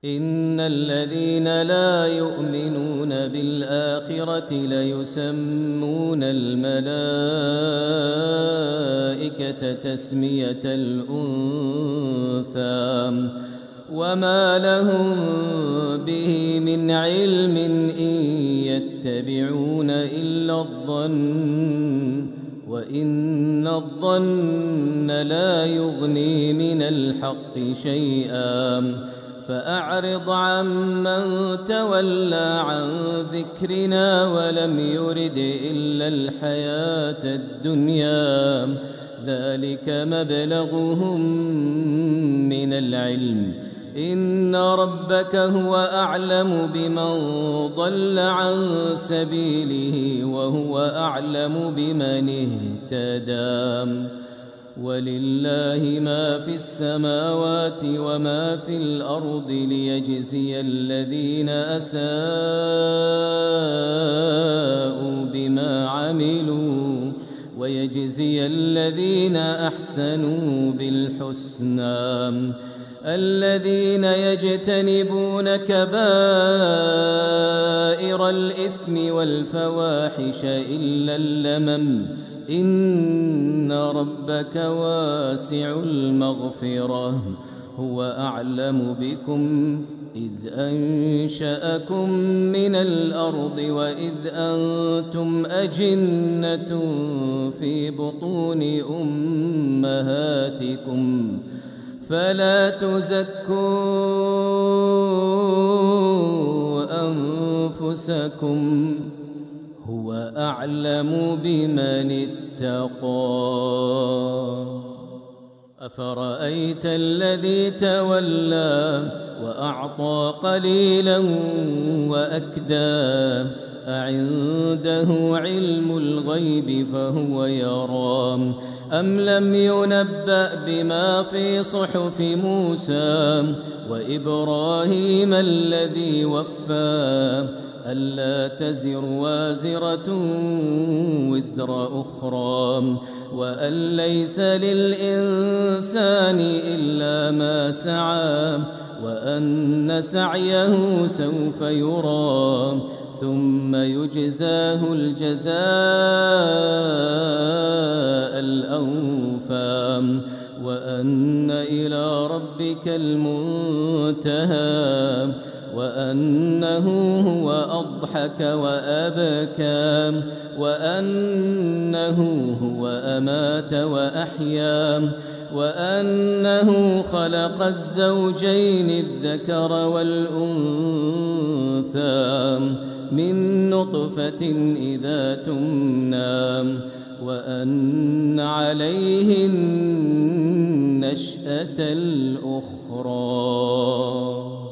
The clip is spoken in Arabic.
إن الذين لا يؤمنون بالآخرة ليسمون الملائكة تسمية الأنثى وما لهم به من علم إن يتبعون إلا الظن وإن الظن لا يغني من الحق شيئا فأعرض عمن تولى عن ذكرنا ولم يرد إلا الحياة الدنيا ذلك مبلغهم من العلم إن ربك هو أعلم بمن ضل عن سبيله وهو أعلم بمن اهتدى ولله ما في السماوات وما في الأرض ليجزي الذين أساءوا بما عملوا ويجزي الذين أحسنوا بالحسنى الذين يجتنبون كبائر الإثم والفواحش إلا اللمم إن ربك واسع المغفرة هو أعلم بكم إذ أنشأكم من الأرض وإذ أنتم أجنة في بطون أمهاتكم فلا تزكوا أنفسكم هو أعلم بمن اتقى أفرأيت الذي تولى وأعطى قليلا وأكدى أعنده علم الغيب فهو يرى أم لم ينبأ بما في صحف موسى وإبراهيم الذي وفى ألا تزر وازرة وزر أخرى وأن ليس للإنسان إلا ما سعى وأن سعيه سوف يرى ثم يجزاه الجزاء الأوفى وأن إلى ربك المنتهى وأنه هو أضحك وأبكى وأنه هو أمات وأحيا وأنه خلق الزوجين الذكر والأنثى من نطفة إذا تمنى وأن عليه النشأة الأخرى